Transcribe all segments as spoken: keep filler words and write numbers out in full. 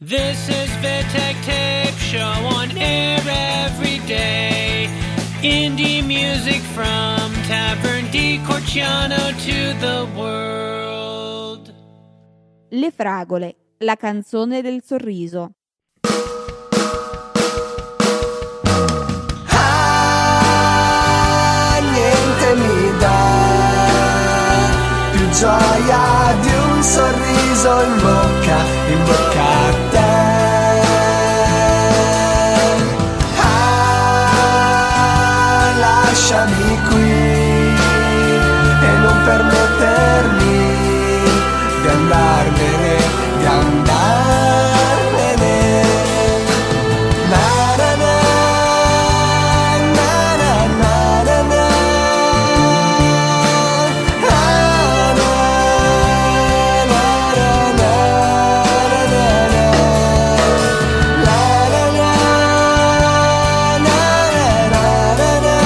This is Vitek Tape Show on air every day. Indie music from Tavern di Corciano to the world. Le fragole, la canzone del sorriso. Ah, niente mi dà più gioia di un sorriso in bocca, in bocca a te. Ah, lasciami qui e non permettermi di andarmene, di andarmene. Na na na, na na na na na. Ah, na, na, na, na, na, na, na. La, la, la, na, na, na, na, na.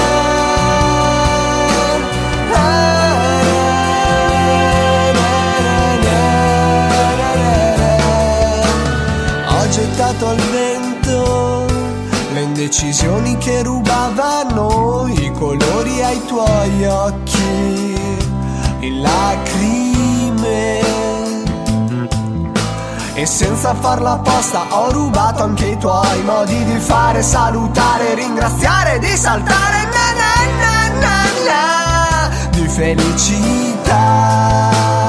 Ho gettato al vento le indecisioni che rubavano i colori ai tuoi occhi, in lacrime. E senza farla apposta ho rubato anche i tuoi modi di fare, salutare, ringraziare, di saltare, na na na na na, di felicità.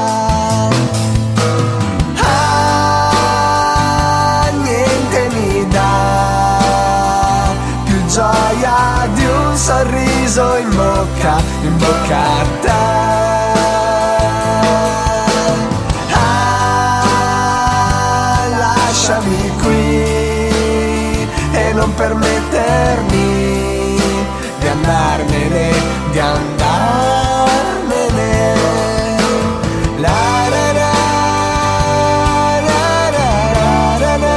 Ah, niente mi dà più gioia di un sorriso in bocca, in bocca a te. Ah, lasciami qui e non permettermi di andarmene, di andarmene. La la la, la la la la la.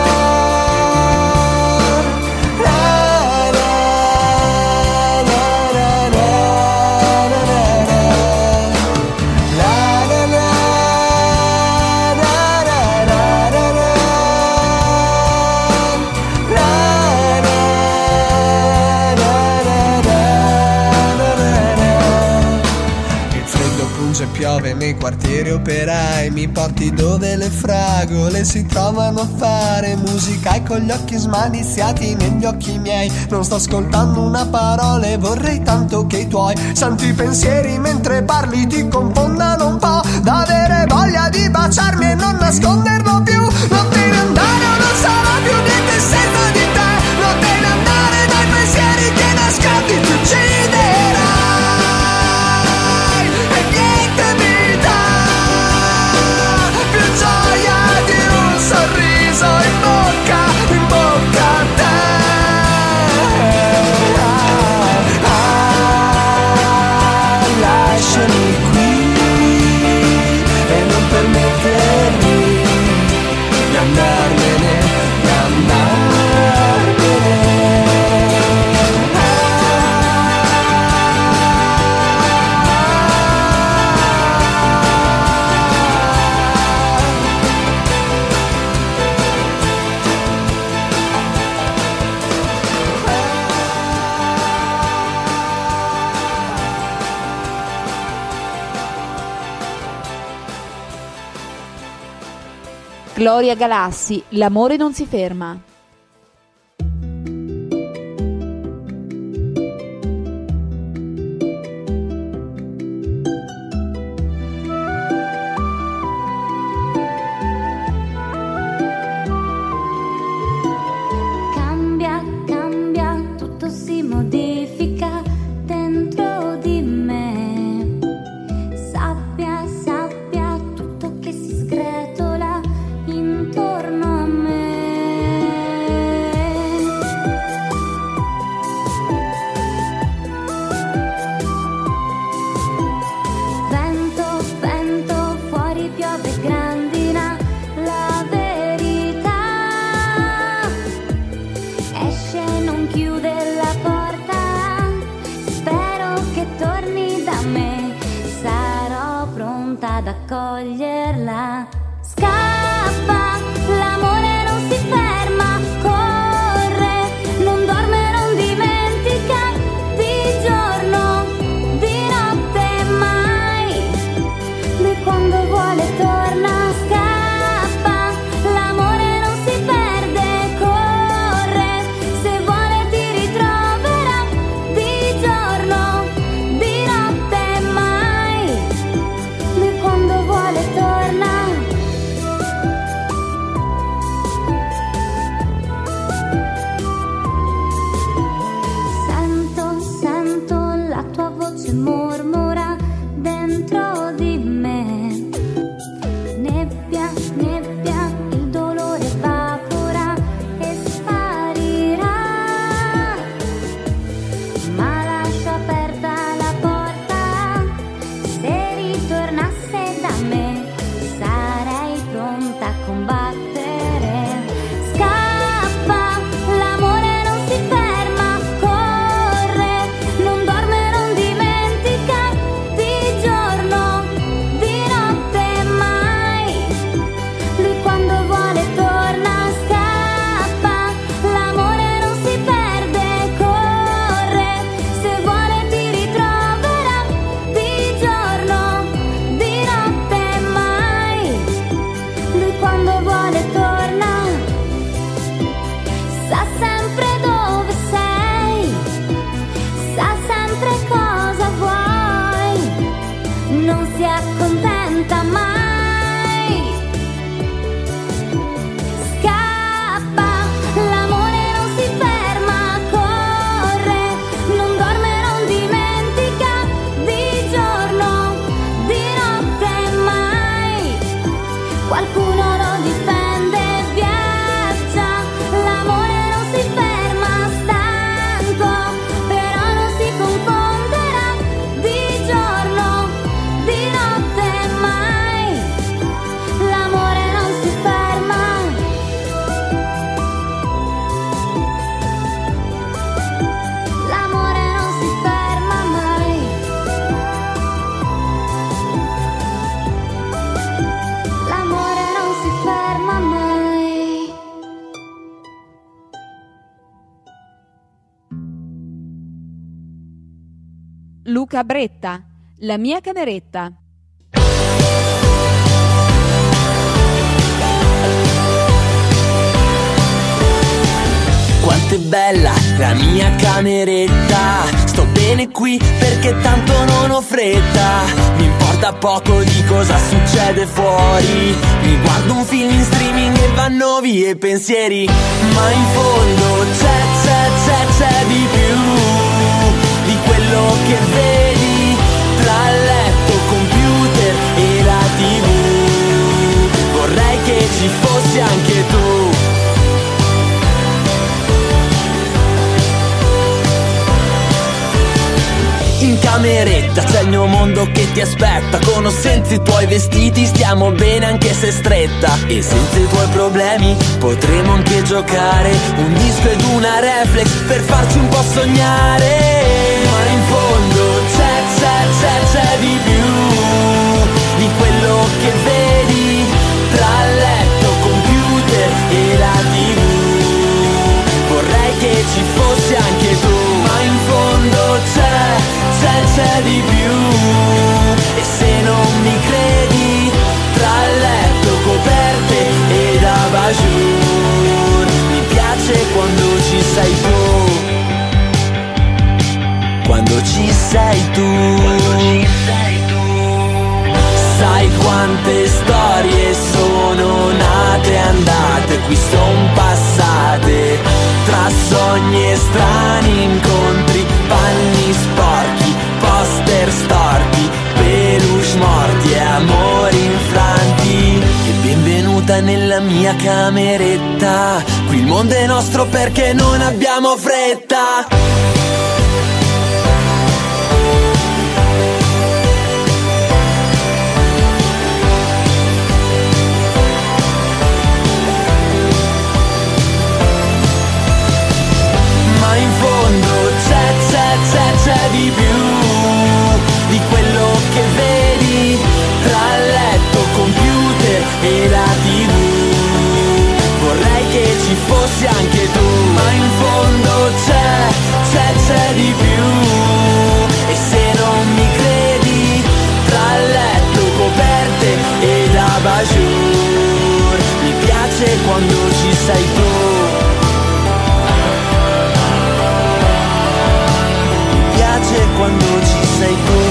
La la la la la la la. La la la la la la la la. La la la la la la. Il freddo punge e piove nei quartieri operai, mi porti dove le fragole si trovano a fare musica e con gli occhi smaliziati negli occhi miei non sto ascoltando una parola e vorrei tanto che i tuoi santi pensieri mentre parli ti confondano un po', da avere voglia di baciarmi e non nasconderlo più. Non te ne andare o non sarà più niente senza di te, non te ne andare dai pensieri che nascondi ti ucciderai. E niente mi dà più gioia di un sorriso in bocca, in bocca a te. Ah, ah, lasciami qui e non permettermi di andarmene, di andarmene. Gloria Galassi, l'amore non si ferma. Cambia, cambia, tutto si modifica dentro di me. Sabbia, sabbia, tutto che si sgretola intorno a me. Luca Bretta, La mia cameretta. Quanto è bella la mia cameretta, sto bene qui perché tanto non ho fretta. Mi importa poco di cosa succede fuori, mi guardo un film in streaming e vanno via i pensieri. Ma in fondo c'è, c'è, c'è, c'è di più di quello che vedi tra il letto, computer e la tivù. Vorrei che ci fossi anche tu. In cameretta c'è il mio mondo che ti aspetta, con o senza i tuoi vestiti stiamo bene anche se stretta. E senza i tuoi problemi potremo anche giocare un disco ed una reflex per farci un po' sognare. Ma in fondo c'è, c'è, c'è, c'è di più di quello che vedi tra il letto, computer e la tivù. Vorrei che ci fossi anche tu. Ma in fondo c'è, c'è, c'è di più. E se non mi credi, tra letto, coperte ed abajur, mi piace quando ci sei tu. Quando ci sei tu. Sai quante storie sono nate e andate, qui son passate, tra sogni e strani incontri, panni sporchi, poster storti, peluche morti e amori infranti. E benvenuta nella mia cameretta, qui il mondo è nostro perché non abbiamo fretta. In fondo c'è, c'è, c'è, c'è di più di quello che vedi tra il letto, computer e la tivù. Vorrei che ci fossi anche tu. Ma in fondo c'è, c'è, c'è di più. E se non mi credi, tra il letto, coperte ed abajur, mi piace quando ci sei tu. Quando ci sei tu,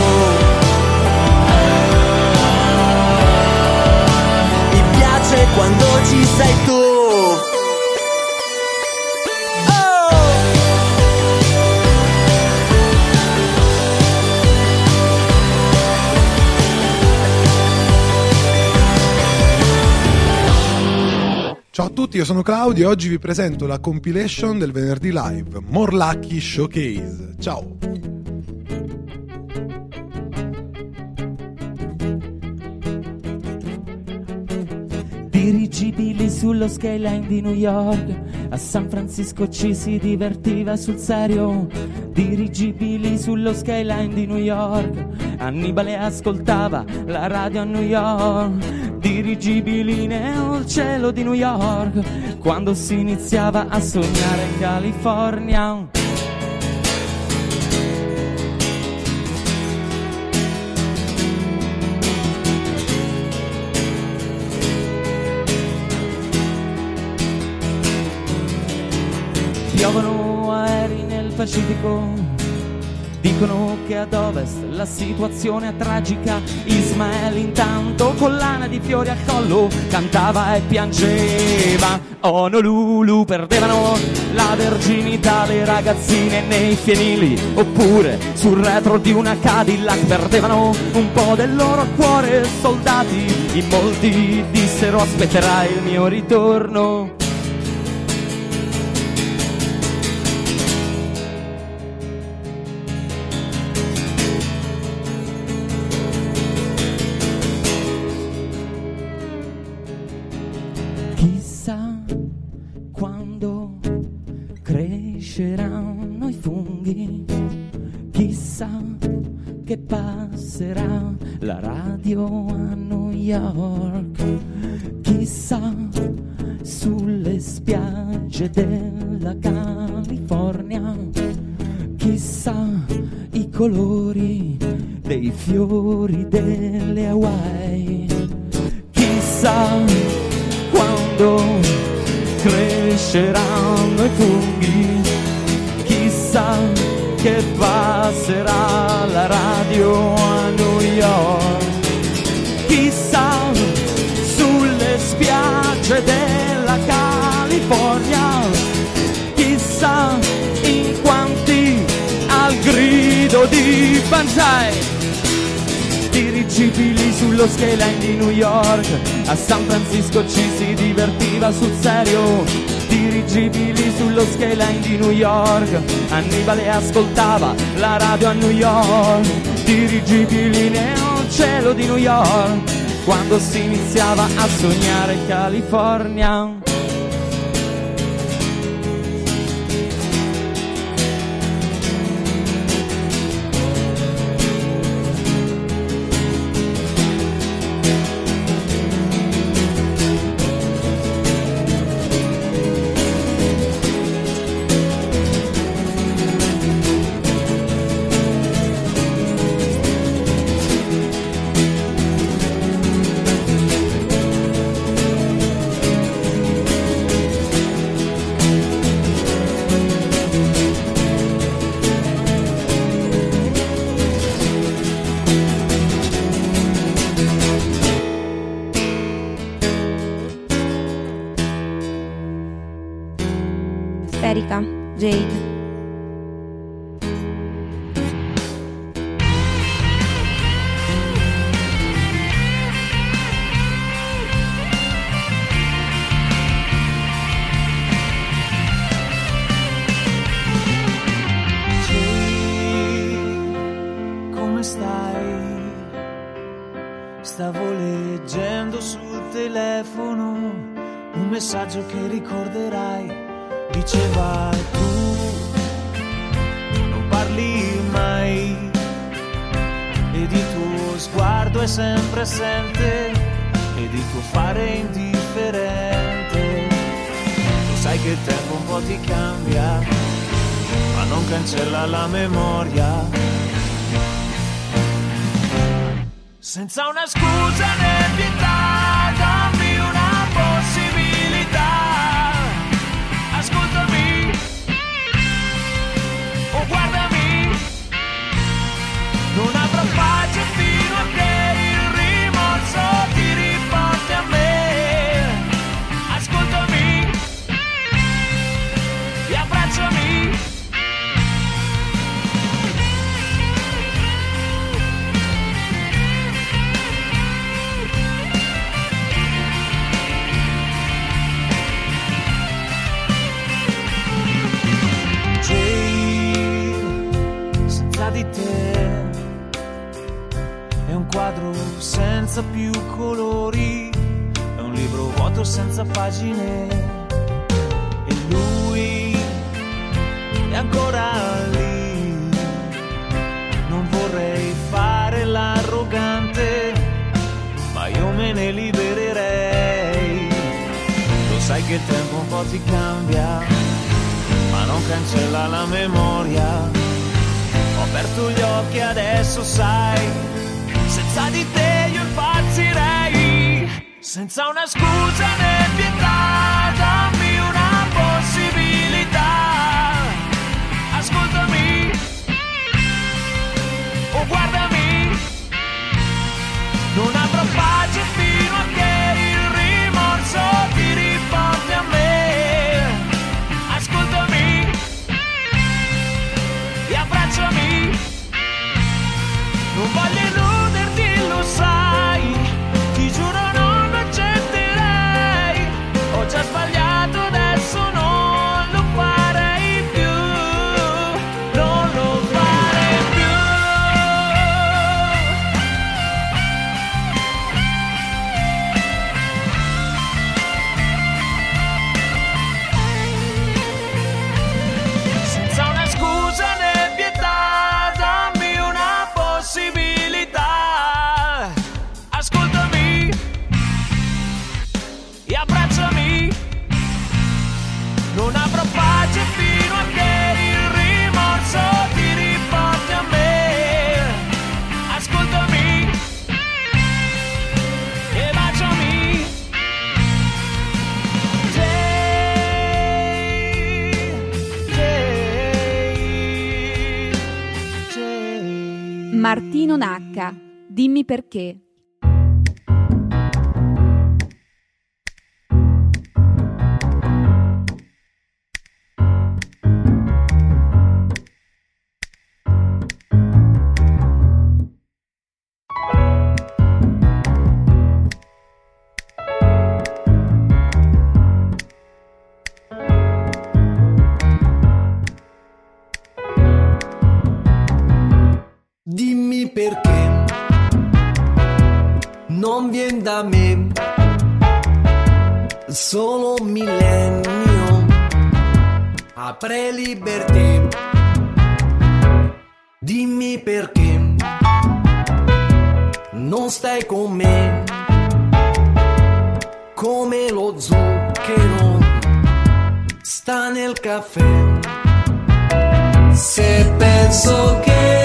mi piace quando ci sei tu. Ciao a tutti, io sono Claudio e oggi vi presento la compilation del venerdì live, More Lucky Showcase. Ciao! Dirigibili sullo skyline di New York, a San Francisco ci si divertiva sul serio. Dirigibili sullo skyline di New York, Annibale ascoltava la radio a New York. Dirigibili nel cielo di New York, quando si iniziava a sognare in California. Piovono aerei nel Pacifico, dicono che ad ovest la situazione è tragica. Ismael intanto con lana di fiori al collo cantava e piangeva. Honolulu perdevano la verginità le ragazzine nei fienili, oppure sul retro di una Cadillac perdevano un po' del loro cuore soldati. In molti dissero aspetterai il mio ritorno. Quando cresceranno i funghi, chissà che passerà la radio a New York, chissà sulle spiagge della California, chissà i colori dei fiori delle Hawaii. Chissà quando cresceranno i funghi, chissà che passerà la radio a New York, chissà sulle spiagge della California, chissà in quanti al grido di Banzai, dirigibili sullo skyline di New York. A San Francisco ci si divertiva sul serio, dirigibili sullo skyline di New York. Annibale ascoltava la radio a New York, dirigibili nel cielo di New York, quando si iniziava a sognare California. Sferica, Jade. Come stai? Stavo leggendo sul telefono un messaggio che ricorderai. Diceva tu non parli mai ed il tuo sguardo è sempre assente ed il tuo fare è indifferente. Lo sai che il tempo un po' ti cambia, ma non cancella la memoria. Senza una scusa né pietà, dammi una possibilità. Ascoltami o guardami, non avrò pace fino a che il rimorso ti riporti a me. Ascoltami e abbracciami. Di te è un quadro senza più colori, è un libro vuoto senza pagine e lui è ancora lì. Non vorrei fare l'arrogante, ma io me ne libererei. Lo sai che il tempo un po' ti cambia, ma non cancella la memoria. Ho aperto gli occhi adesso sai, senza di te io impazzirei. Senza una scusa né pietà, dammi una possibilità. Ascoltami o guardami, non avrò pace fino a che il rimorso ti riporti a me. Ascoltami e abbracciami, non voglio illuderti, lo sai, ti giuro non accetterei Martino Nacca, dimmi perché. Dimmi perché non vien da me solo un millennio, apre libertà. Dimmi perché non stai con me come lo zucchero sta nel caffè. Se penso che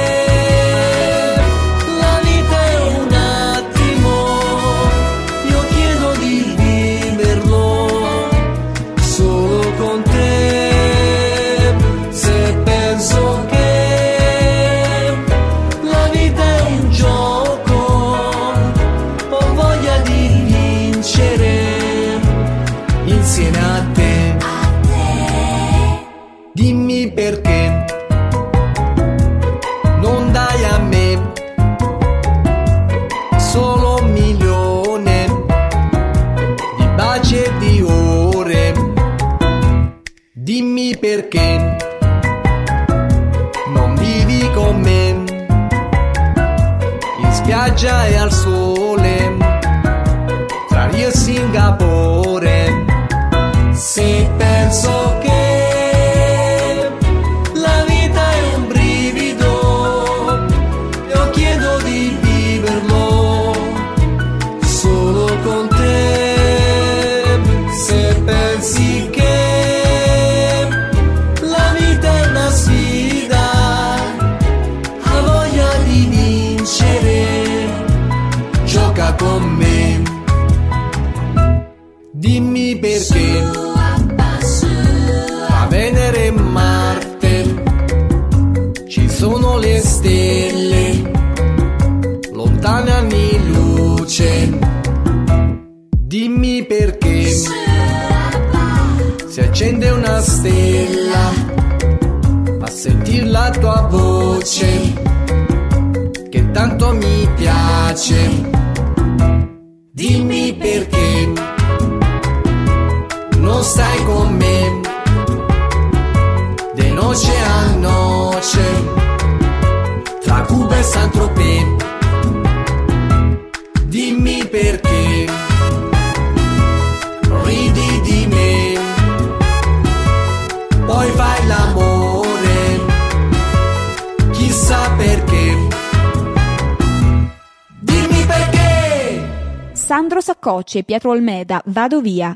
perché non dai a me solo un milione di baci e di ore. Dimmi perché non vivi con me in spiaggia e al sole tra Rio e Singapore. Se penso che con me, dimmi perché tra Venere e Marte ci sono le stelle, lontane anni luce. Dimmi perché si accende una stella a sentir la tua voce che tanto mi piace. Dimmi perché non stai con me de noce a noce tra Cuba e Saint-Tropez. Dimmi perché ridi di me, poi fai l'amore, chissà perché. Dimmi perché. Sandro Saccocci e Pietro Olmeda, Vado via.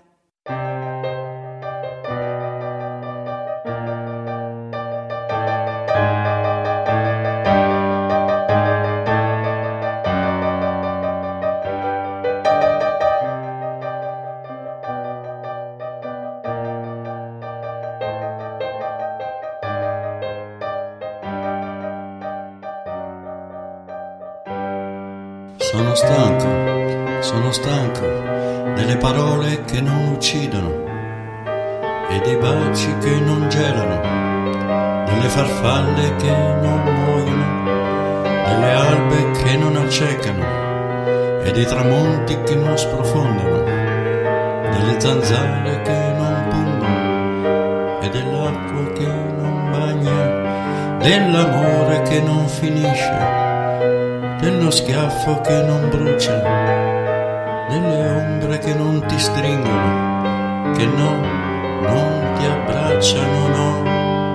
Sono stanco, sono stanco delle parole che non uccidono e dei baci che non gelano, delle farfalle che non muoiono, delle albe che non accecano e dei tramonti che non sprofondano, delle zanzare che non pungono e dell'acqua che non bagna, dell'amore che non finisce, dello schiaffo che non brucia, delle ombre che non ti stringono, che no, non ti abbracciano, no.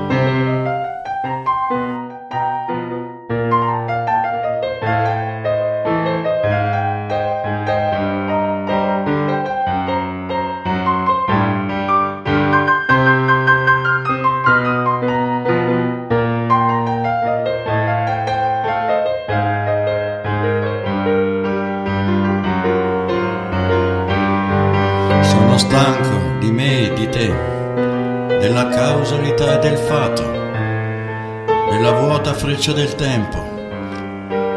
Sono stanco di me e di te, della causalità e del fato, della vuota freccia del tempo,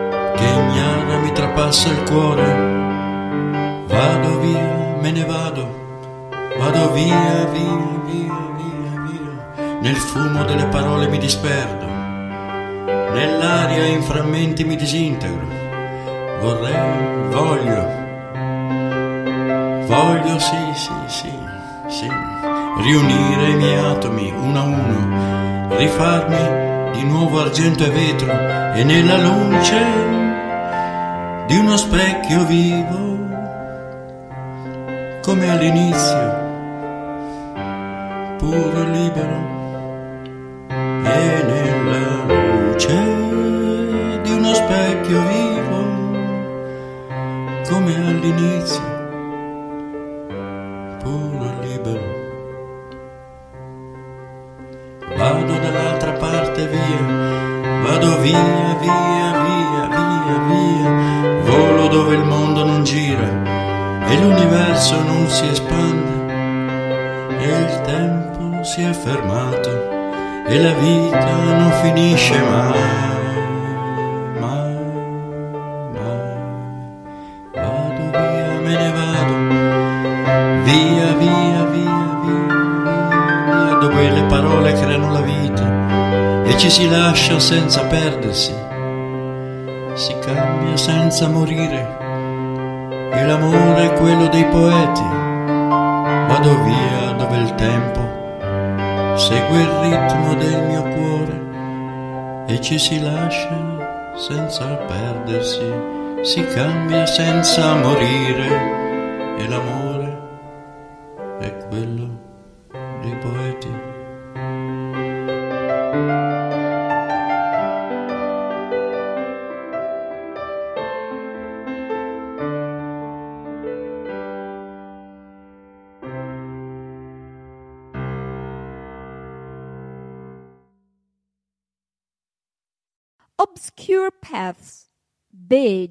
che ignara mi trapassa il cuore. Vado via, me ne vado, vado via, via, via, via, via. Nel fumo delle parole mi disperdo, nell'aria in frammenti mi disintegro. Vorrei, voglio, voglio, sì, sì, sì, sì, riunire i miei atomi uno a uno, rifarmi di nuovo argento e vetro, e nella luce di uno specchio vivo, come all'inizio, puro e libero, e nella luce di uno specchio vivo, come all'inizio, puro e libero. Vado dall'altra parte via, vado via, via, via, via, via, volo dove il mondo non gira e l'universo non si espande, e il tempo si è fermato e la vita non finisce mai, mai, mai. Vado via, me ne vado, via, via, via, via, via, dove le parole creano la vita e ci si lascia senza perdersi, si cambia senza morire. E l'amore è quello dei poeti. Vado via dove il tempo segue il ritmo del mio cuore e ci si lascia senza perdersi, si cambia senza morire. E l'amore è quello dei poeti. Obscure Paths, Big.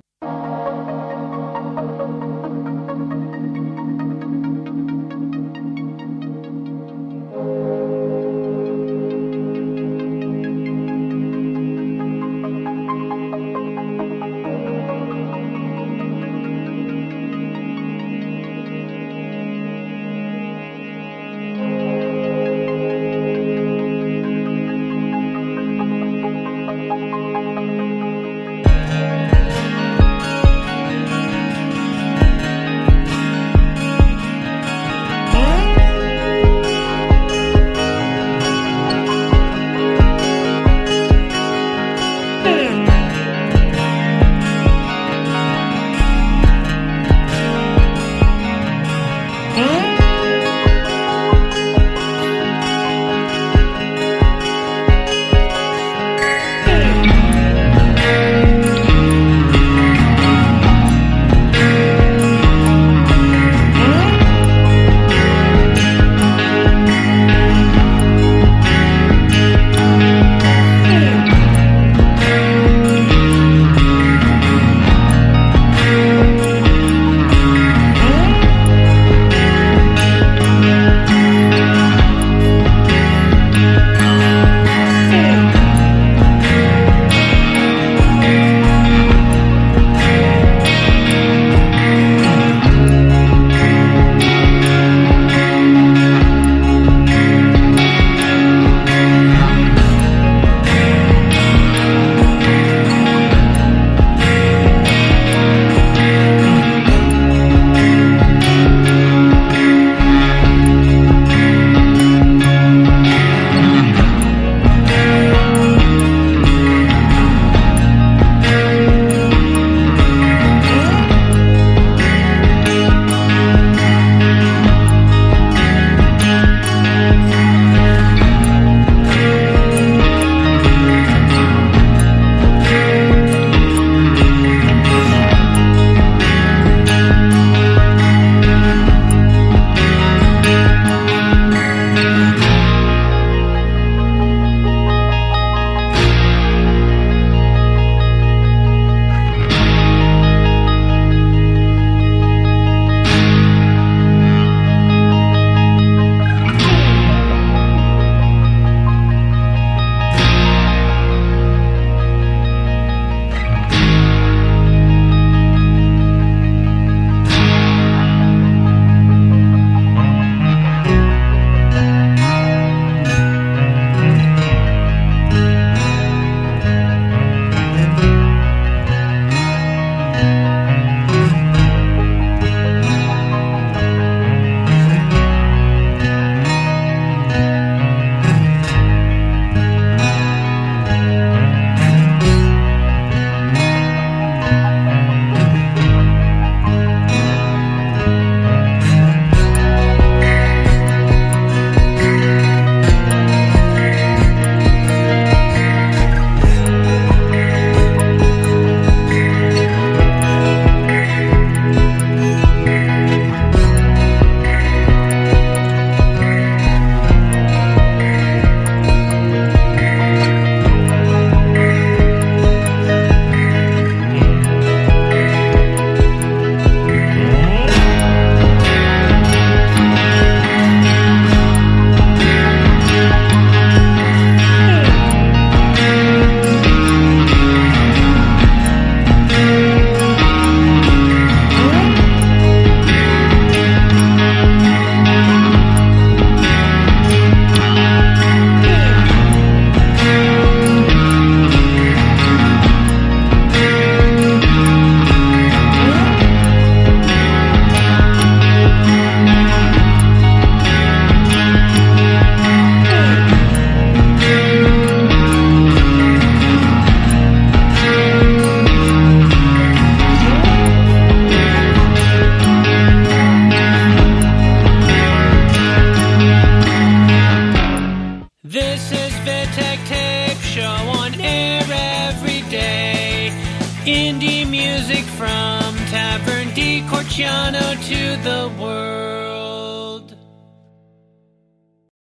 Corciano to the world.